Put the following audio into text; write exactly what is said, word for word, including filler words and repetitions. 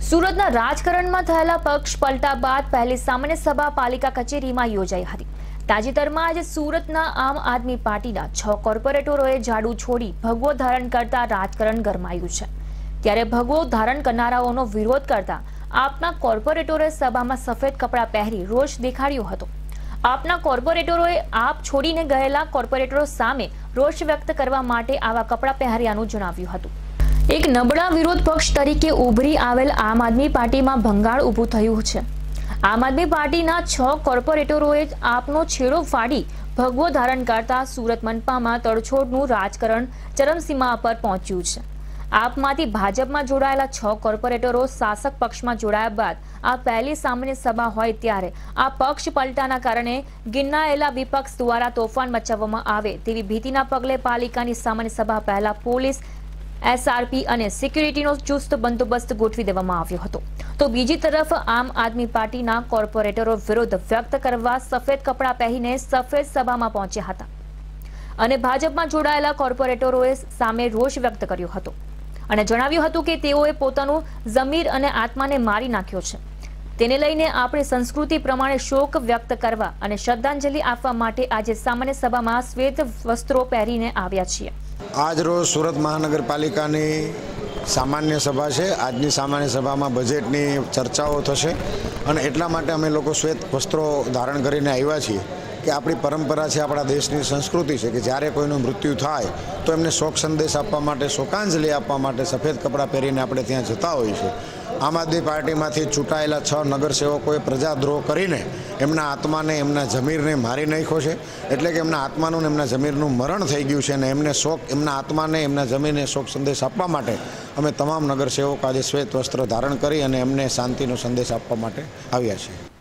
સુરતના રાજકારણમાં થયેલા પક્ષ પલટા બાદ પહેલી સામાન્ય સભા પાલિકા કચેરીમાં યોજાઈ હતી। તાજેતરમાં આજે સુરતના આમ આદમી પાર્ટીના છ કોર્પોરેટરોએ ઝાડુ છોડી ભગવો ધારણ કરતા રાજકારણ ગરમાયું છે। ત્યારે ભગવો ધારણ કરનારાઓનો વિરોધ કરતા આપના કોર્પોરેટરોએ સભામાં સફેદ કપડાં પહેરી રોષ દેખાડ્યો હતો। આપના કોર્પોરેટરોએ આપ છોડીને ગયેલા કોર્પોરેટરો સામે રોષ વ્યક્ત કરવા માટે આવા કપડાં પહેર્યાનું જણાવ્યું હતું। એક નબળા વિરોધ પક્ષ તરીકે ઉભરી આવેલ આમ આદમી પાર્ટીમાં ભંગાણ ઊભું થયું છે। આમ આદમી પાર્ટીના છ કોર્પોરેટરોએ આપનો છેડો ફાડી ભગવો ધારણ કરતા સુરત મનપામાં તડછોડનું રાજકારણ ચરમસીમા પર પહોંચ્યું છે। આપમાંથી ભાજપમાં જોડાયેલા છ કોર્પોરેટરો શાસક પક્ષમાં જોડાયા બાદ આ પહેલી સામાન્ય સભા હોય ત્યારે આ પક્ષ પલટાના કારણે ગિરનાયેલા વિપક્ષ દ્વારા તોફાન મચાવવામાં આવે તેવી ભીતિના પગલે પાલિકાની સામાન્ય સભા પહેલા પોલીસ એસઆરપી અને સિક્યુરિટીનો ચુસ્ત બંદોબસ્ત ગોઠવી દેવામાં આવ્યો હતો। તો બીજી તરફ આમ આદમી પાર્ટીના કોર્પોરેટરો વિરોધ વ્યક્ત કરવા સફેદ કપડાં પહેરીને સફેદ સભામાં પહોંચ્યા હતા અને ભાજપમાં જોડાયેલા કોર્પોરેટરોએ સામે રોષ વ્યક્ત કર્યો હતો અને જણાવ્યું હતું કે તેઓએ પોતાનું જમીર અને આત્માને મારી નાખ્યો છે। તેને લઈને આપણી સંસ્કૃતિ પ્રમાણે શોક વ્યક્ત કરવા અને શ્રદ્ધાંજલિ આપવા માટે આજે સામાન્ય સભામાં શ્વેત વસ્ત્રો પહેરીને આવ્યા છીએ। आज रोज सूरत महानगरपालिका सामान्य सभा है। आजनी सामान्य सभा में बजेटनी चर्चाओं थशे अने एटला माटे अमे लोको श्वेत वस्त्रों धारण करीने आव्या छीए कि अपनी परंपरा है, अपना देशनी संस्कृति है कि ज्यारे कोईनुं मृत्यु थाय तो एमने शोक संदेश आपवा माटे शोकांजलि आपवा माटे सफेद कपड़ा पहेरीने आपणे त्यां जता होईए छीए। आम आदमी पार्टी में चूंटायेला छ नगरसेवकोए प्रजाद्रोह करीने एमना आत्माने एमना जमीरने मारी नाख्यो छे। एटले के एमना आत्मानुं ने एमना जमीरनुं मरण थई गयुं छे अने एमने शोक एमना आत्माने एमना जमीरने शोक संदेश आपवा माटे अमे तमाम नगरसेवक आज श्वेत वस्त्र धारण करी अने एमने शांतिनो संदेश आपवा माटे आव्या छीए।